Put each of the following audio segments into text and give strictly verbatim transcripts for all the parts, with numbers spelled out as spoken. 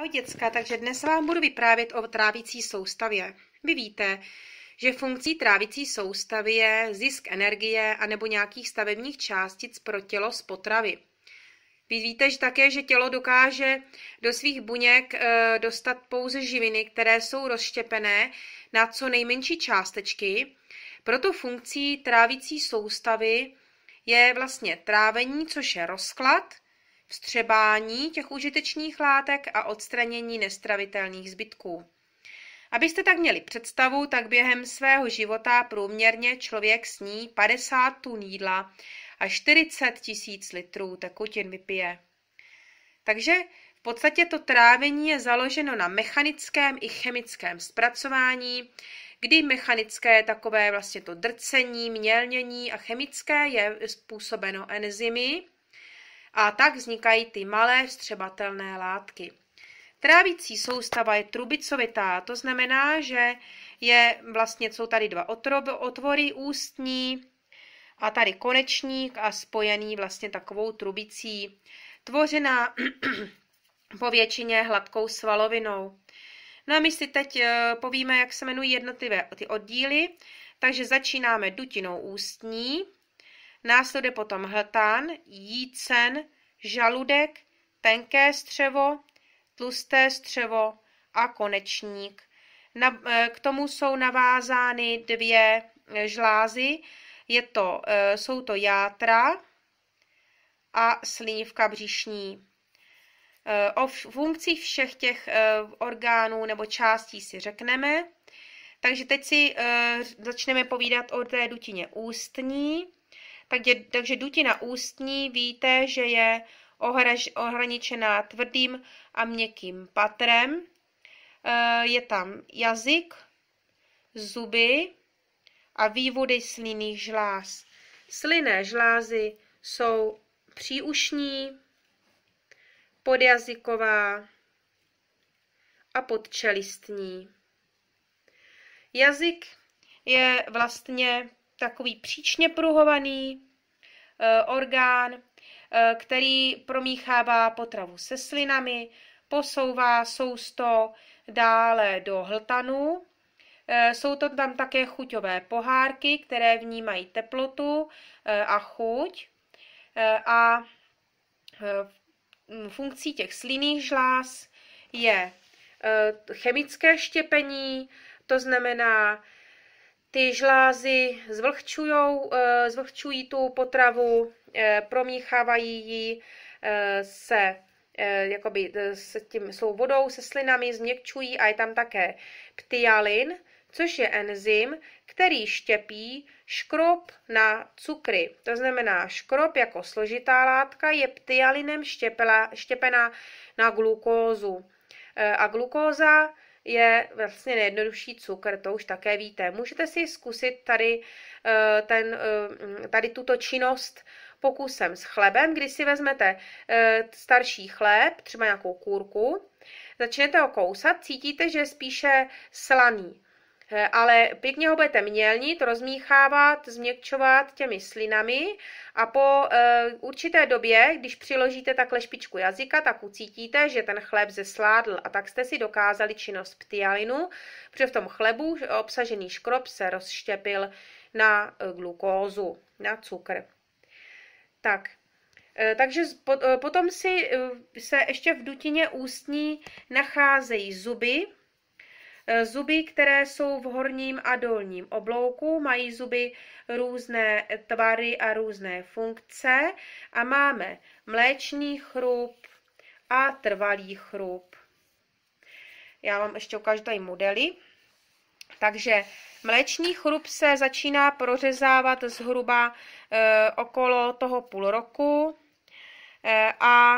Ahoj děcka, takže dnes vám budu vyprávět o trávicí soustavě. Vy víte, že funkcí trávicí soustavy je zisk energie anebo nějakých stavebních částic pro tělo z potravy. Vy víte že také, že tělo dokáže do svých buněk e, dostat pouze živiny, které jsou rozštěpené na co nejmenší částečky. Proto funkcí trávicí soustavy je vlastně trávení, což je rozklad, vstřebání těch užitečných látek a odstranění nestravitelných zbytků. Abyste tak měli představu, tak během svého života průměrně člověk sní padesát tun jídla a čtyřicet tisíc litrů tekutin vypije. Takže v podstatě to trávení je založeno na mechanickém i chemickém zpracování, kdy mechanické je takové vlastně to drcení, mělnění a chemické je způsobeno enzymy, a tak vznikají ty malé vstřebatelné látky. Trávicí soustava je trubicovitá, to znamená, že je vlastně, jsou tady dva otvory ústní a tady konečník a spojený vlastně takovou trubicí, tvořená po většině hladkou svalovinou. No a my si teď povíme, jak se jmenují jednotlivé ty oddíly, takže začínáme dutinou ústní, následuje potom hltán, jícen, žaludek, tenké střevo, tlusté střevo a konečník. Na, k tomu jsou navázány dvě žlázy, je to, jsou to játra a slinivka břišní. O funkcích všech těch orgánů nebo částí si řekneme. Takže teď si začneme povídat o té dutině ústní. Takže, takže dutina ústní víte, že je ohraničená tvrdým a měkkým patrem. Je tam jazyk, zuby a vývody slinných žláz. Slinné žlázy jsou příušní, podjazyková a podčelistní. Jazyk je vlastně takový příčně pruhovaný e, orgán, e, který promíchává potravu se slinami, posouvá sousto dále do hltanu. E, jsou to tam také chuťové pohárky, které vnímají teplotu e, a chuť. E, a e, funkcí těch slinných žláz je e, chemické štěpení, to znamená, ty žlázy zvlhčujou, zvlhčují tu potravu, promíchávají ji se, jakoby, s tím svou vodou, se slinami, změkčují a je tam také ptyalin, což je enzym, který štěpí škrob na cukry. To znamená, škrob jako složitá látka je ptyalinem štěpená na glukózu. A glukóza je vlastně nejjednodušší cukr, to už také víte. Můžete si zkusit tady, ten, tady tuto činnost pokusem s chlebem, kdy si vezmete starší chléb, třeba nějakou kůrku, začnete ho kousat, cítíte, že je spíše slaný. Ale pěkně ho budete mělnit, rozmíchávat, změkčovat těmi slinami a po e, určité době, když přiložíte takhle špičku jazyka, tak ucítíte, že ten chléb zesládl a tak jste si dokázali činnost ptyalinu, protože v tom chlebu obsažený škrob se rozštěpil na glukózu, na cukr. Tak. Takže potom si se ještě v dutině ústní nacházejí zuby. Zuby, které jsou v horním a dolním oblouku, mají zuby různé tvary a různé funkce a máme mléčný chrup a trvalý chrup. Já vám ještě ukážu tady modely. Takže mléčný chrup se začíná prořezávat zhruba e, okolo toho půl roku e, a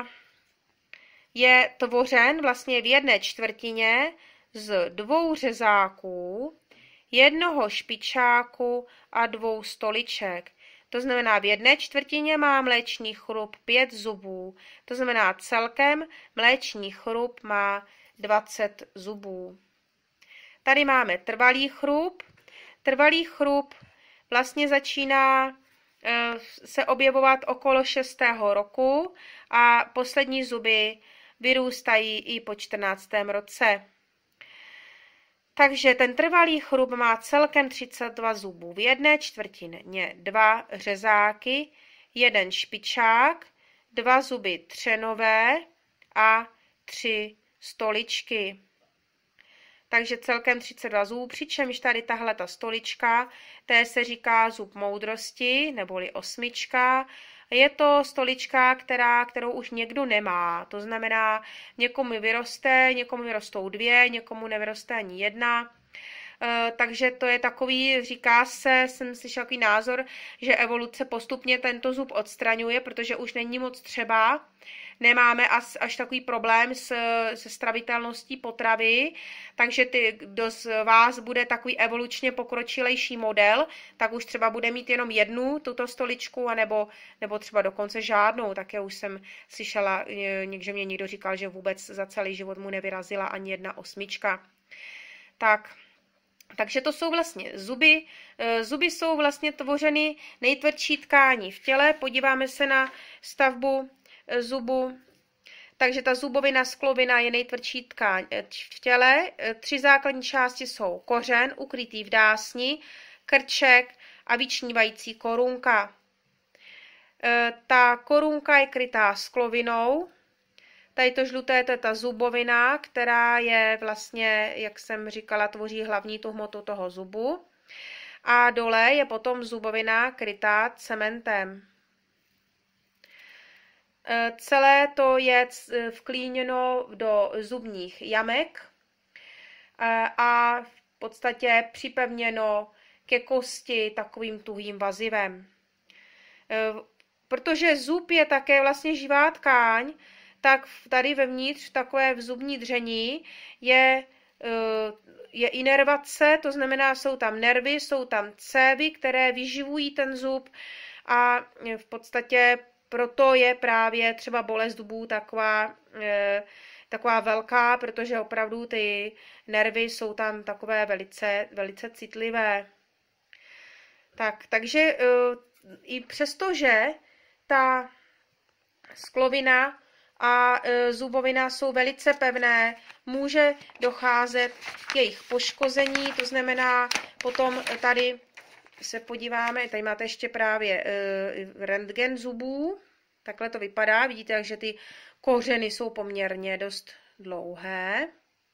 je tvořen vlastně v jedné čtvrtině z dvou řezáků, jednoho špičáku a dvou stoliček. To znamená, v jedné čtvrtině má mléčný chrup pět zubů. To znamená, celkem mléčný chrup má dvacet zubů. Tady máme trvalý chrup. Trvalý chrup vlastně začíná se objevovat okolo šestého roku a poslední zuby vyrůstají i po čtrnáctém roce. Takže ten trvalý chrup má celkem třicet dva zubů. V jedné čtvrtině dva řezáky, jeden špičák, dva zuby třenové a tři stoličky. Takže celkem třicet dva zubů, přičemž tady tahle ta stolička, té se říká zub moudrosti, neboli osmička. Je to stolička, která, kterou už někdo nemá. To znamená, někomu vyroste, někomu vyrostou dvě, někomu nevyroste ani jedna. E, takže to je takový, říká se, jsem slyšel takový názor, že evoluce postupně tento zub odstraňuje, protože už není moc třeba. Nemáme až, až takový problém s, se stravitelností potravy, takže ty, kdo z vás bude takový evolučně pokročilejší model, tak už třeba bude mít jenom jednu tuto stoličku, anebo, nebo třeba dokonce žádnou. Tak já už jsem slyšela, že mě někdo říkal, že vůbec za celý život mu nevyrazila ani jedna osmička. Tak, takže to jsou vlastně zuby. Zuby jsou vlastně tvořeny nejtvrdší tkání v těle. Podíváme se na stavbu zubu. Takže ta zubovina sklovina je nejtvrdší tkáň v těle. Tři základní části jsou kořen, ukrytý v dásni, krček a vyčnívající korunka. Ta korunka je krytá sklovinou. Tady to žluté, to je ta zubovina, která je vlastně, jak jsem říkala, tvoří hlavní tu hmotu toho zubu. A dole je potom zubovina krytá cementem. Celé to je vklíněno do zubních jamek a v podstatě připevněno ke kosti takovým tuhým vazivem. Protože zub je také vlastně živá tkáň, tak tady vevnitř takové v zubní dření je, je inervace, to znamená, jsou tam nervy, jsou tam cévy, které vyživují ten zub a v podstatě proto je právě třeba bolest zubů taková, e, taková velká, protože opravdu ty nervy jsou tam takové velice, velice citlivé. Tak, takže e, i přesto, že ta sklovina a e, zubovina jsou velice pevné, může docházet k jejich poškození, to znamená potom tady se podíváme, tady máte ještě právě e, rentgen zubů, takhle to vypadá, vidíte, že ty kořeny jsou poměrně dost dlouhé.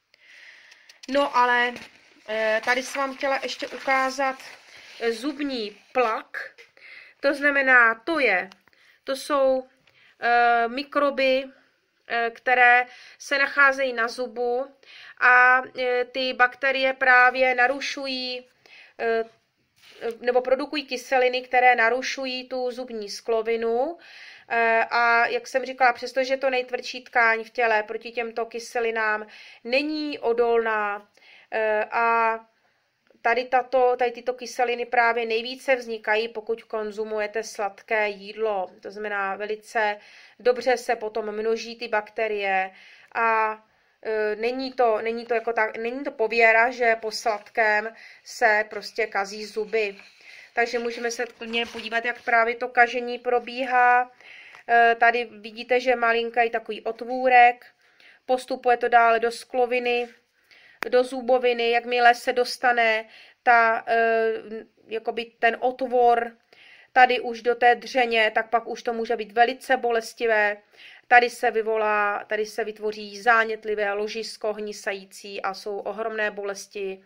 No ale e, tady jsem vám chtěla ještě ukázat zubní plak, to znamená, to je, to jsou e, mikroby, e, které se nacházejí na zubu a e, ty bakterie právě narušují e, nebo produkují kyseliny, které narušují tu zubní sklovinu. A jak jsem říkala, přestože to nejtvrdší tkáň v těle proti těmto kyselinám není odolná a tady, tato, tady tyto kyseliny právě nejvíce vznikají, pokud konzumujete sladké jídlo. To znamená, velice dobře se potom množí ty bakterie a Není to, není, to jako tak, není to pověra, že po sladkém se prostě kazí zuby. Takže můžeme se klidně podívat, jak právě to kažení probíhá. Tady vidíte, že malinký takový otvůrek. Postupuje to dále do skloviny, do zuboviny. Jakmile se dostane ta, jakoby ten otvor tady už do té dřeně, tak pak už to může být velice bolestivé. Tady se vyvolá, tady se vytvoří zánětlivé ložisko hnisající a jsou ohromné bolesti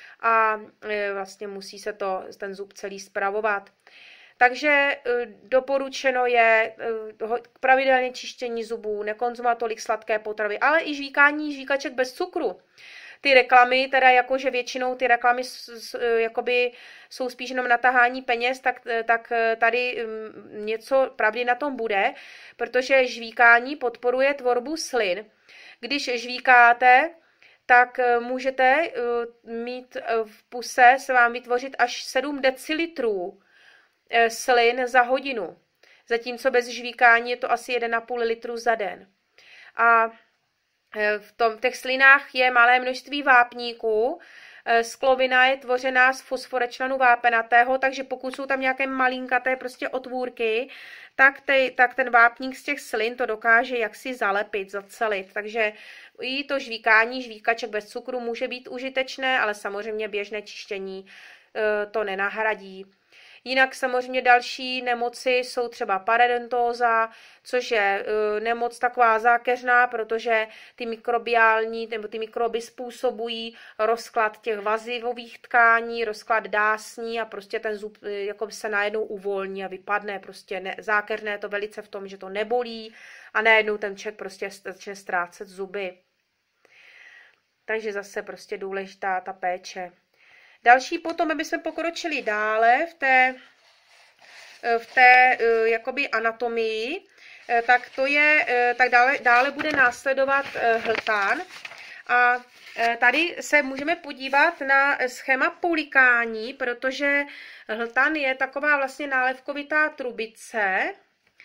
a vlastně musí se to, ten zub celý spravovat. Takže doporučeno je pravidelně čištění zubů, nekonzumovat tolik sladké potravy, ale i žvíkání žvíkaček bez cukru. Ty reklamy, teda jakože většinou ty reklamy jakoby jsou spíš jenom natahání peněz, tak, tak tady něco pravdy na tom bude, protože žvíkání podporuje tvorbu slin. Když žvíkáte, tak můžete mít v puse se vám vytvořit až sedm decilitrů slin za hodinu, zatímco bez žvíkání je to asi jedna celá pět litru za den. A v tom, těch slinách je malé množství vápníků Sklovina je tvořená z fosforečnanu vápenatého, takže pokud jsou tam nějaké malinkaté prostě otvůrky, tak, te, tak ten vápník z těch slin to dokáže jaksi zalepit, zacelit. Takže i to žvíkání žvíkaček bez cukru může být užitečné, ale samozřejmě běžné čištění to nenahradí. Jinak samozřejmě další nemoci jsou třeba parodontóza, což je nemoc taková zákeřná, protože ty mikrobiální nebo ty mikroby způsobují rozklad těch vazivových tkání, rozklad dásní a prostě ten zub jako se najednou uvolní a vypadne. Prostě ne, zákeřné je to velice v tom, že to nebolí a najednou ten člověk prostě začne ztrácet zuby. Takže zase prostě důležitá ta péče. Další potom, aby jsme pokročili dále v té, v té jakoby anatomii, tak to je, tak dále, dále bude následovat hltán. A tady se můžeme podívat na schéma polikání, protože hltán je taková vlastně nálevkovitá trubice.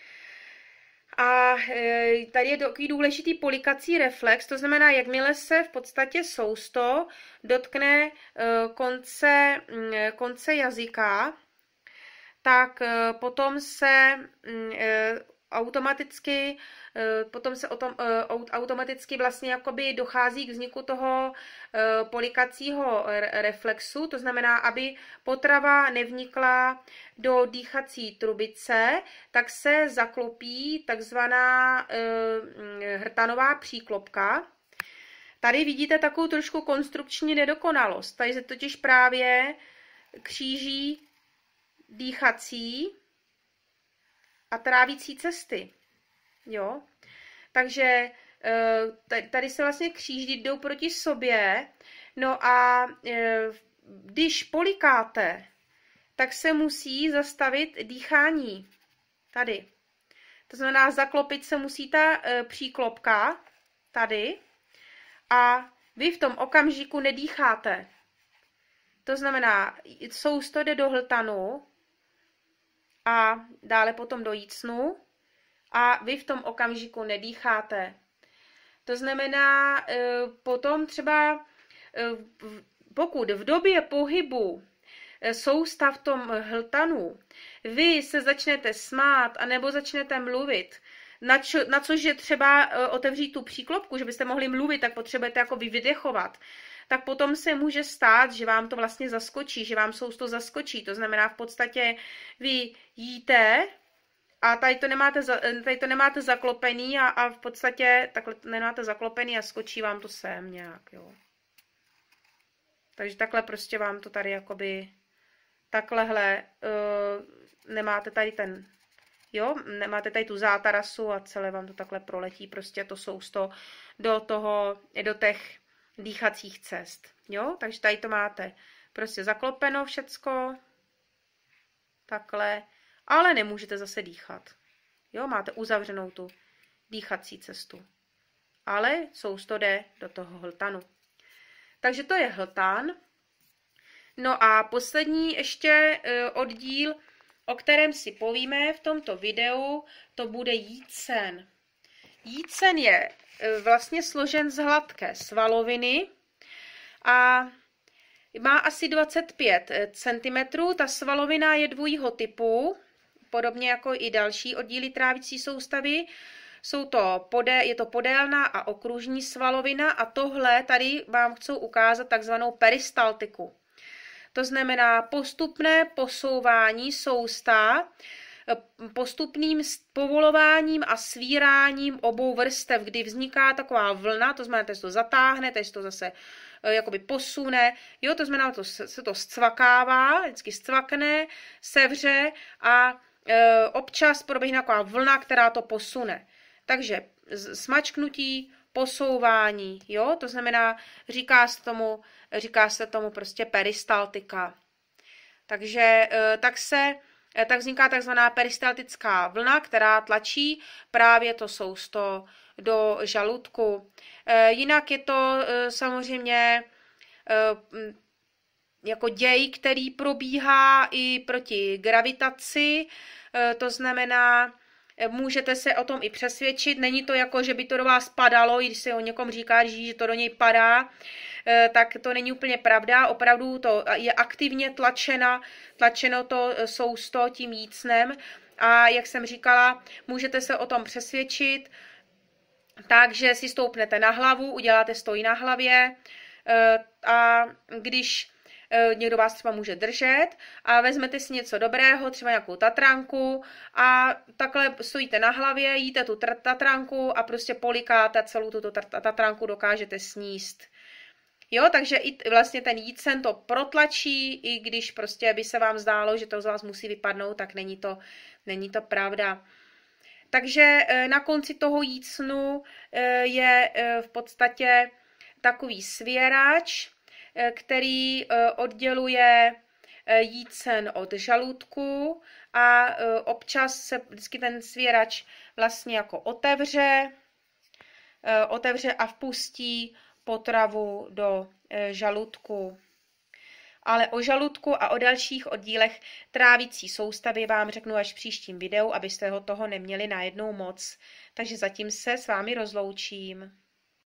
A tady je takový důležitý polikací reflex, to znamená, jakmile se v podstatě sousto dotkne konce, konce jazyka, tak potom se automaticky, potom se o tom, automaticky vlastně jakoby dochází k vzniku toho polikacího reflexu, to znamená, aby potrava nevnikla do dýchací trubice, tak se zaklopí takzvaná hrtanová příklopka. Tady vidíte takovou trošku konstrukční nedokonalost, tady se totiž právě kříží dýchací a trávící cesty. Jo? Takže tady se vlastně kříží, jdou proti sobě, no a když polikáte, tak se musí zastavit dýchání. Tady. To znamená, zaklopit se musí ta příklopka tady a vy v tom okamžiku nedýcháte. To znamená, sousto jde do hltanu a dále potom do jícnu a vy v tom okamžiku nedýcháte. To znamená, potom třeba, pokud v době pohybu sousta v tom hltanu, vy se začnete smát anebo začnete mluvit, na, čo, na což je třeba otevřít tu příklopku, že byste mohli mluvit, tak potřebujete jako vydechovat, tak potom se může stát, že vám to vlastně zaskočí, že vám sousto zaskočí. To znamená v podstatě vy jíte a tady to nemáte, tady to nemáte zaklopený a, a v podstatě takhle nemáte zaklopený a skočí vám to sem nějak, jo. Takže takhle prostě vám to tady jakoby taklehle uh, nemáte tady ten, jo, nemáte tady tu zátarasu a celé vám to takhle proletí prostě to sousto do toho, do těch dýchacích cest, jo, takže tady to máte prostě zaklopeno všecko, takhle, ale nemůžete zase dýchat, jo, máte uzavřenou tu dýchací cestu, ale sousto jde do toho hltanu. Takže to je hltán. No a poslední ještě oddíl, o kterém si povíme v tomto videu, to bude jícen. Jícen je vlastně složen z hladké svaloviny a má asi dvacet pět centimetrů. Ta svalovina je dvojího typu, podobně jako i další oddíly trávicí soustavy. Jsou to podé, je to podélná a okružní svalovina a tohle tady vám chci ukázat takzvanou peristaltiku. To znamená postupné posouvání sousta postupným povolováním a svíráním obou vrstev, kdy vzniká taková vlna, to znamená, že to zatáhne, že to zase jakoby posune, jo, to znamená, to se to zcvakává, vždycky zcvakne, sevře a e, občas proběhne taková vlna, která to posune. Takže smačknutí, posouvání, jo, to znamená, říká se tomu, říká se tomu prostě peristaltika. Takže tak se, tak vzniká takzvaná peristaltická vlna, která tlačí právě to sousto do žaludku. Jinak je to samozřejmě jako děj, který probíhá i proti gravitaci, to znamená, můžete se o tom i přesvědčit. Není to jako, že by to do vás padalo, když se o někom říká, že to do něj padá, tak to není úplně pravda. Opravdu to je aktivně tlačena, tlačeno to sousto tím jícnem a jak jsem říkala, můžete se o tom přesvědčit, takže si stoupnete na hlavu, uděláte stoj na hlavě a když někdo vás třeba může držet a vezmete si něco dobrého, třeba nějakou tatranku a takhle stojíte na hlavě, jíte tu tatranku a prostě polikáte celou tuto tatranku, dokážete sníst. Jo, takže i vlastně ten jícen to protlačí, i když prostě by se vám zdálo, že to z vás musí vypadnout, tak není to, není to pravda. Takže na konci toho jícnu je v podstatě takový svěrač, který odděluje jícen od žaludku a občas se vždycky ten svěrač vlastně jako otevře, otevře a vpustí potravu do žaludku. Ale o žaludku a o dalších oddílech trávicí soustavy vám řeknu až v příštím videu, abyste ho toho neměli najednou moc. Takže zatím se s vámi rozloučím.